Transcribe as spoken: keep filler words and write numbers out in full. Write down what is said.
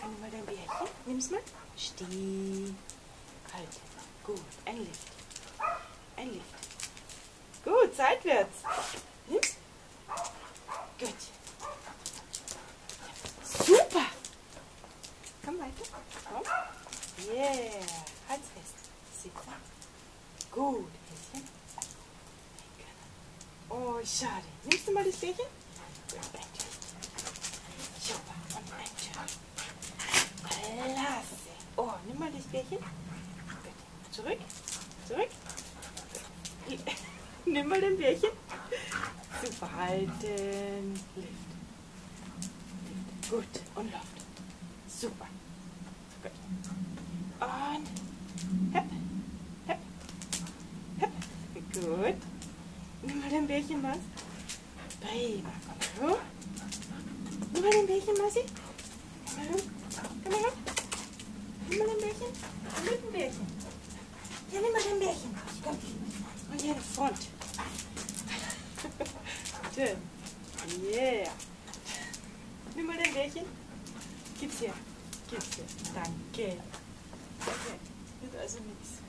Nimm mal dein Bärchen. Nimm's mal. Steh. Halt. Gut. Ein Lift. Ein Lift. Gut, seitwärts. Nimm. Gut. Super. Komm weiter. Komm. Yeah. Halt's fest. Super. Gut. Häschen. Oh, schade. Nimmst du mal das Bärchen? Gut, ein Twist. Super. Und ein Turn. Klasse. Oh, nimm mal das Bärchen. Gut. Zurück. Zurück. Gut. Nimm mal dein Bärchen. Super. Halten. Lift. Lift. Gut. Und Luft. Super. Gut. Und hepp. Hepp. Hepp. Gut. Nimm mal dein Bärchen, Maus. Prima. Komm hoch. Nimm mal dein Bärchen, Mausi. Komm mal hoch. Komm mal hoch. Nimm mal dein Bärchen. Nimm ein Bärchen. Ja, nimm mal dein Bärchen. Komm. Und hier in Front. Schön. Yeah. Nimm mal dein Bärchen. Gib's her. Gib's her. Danke. Okay. Wird also nichts.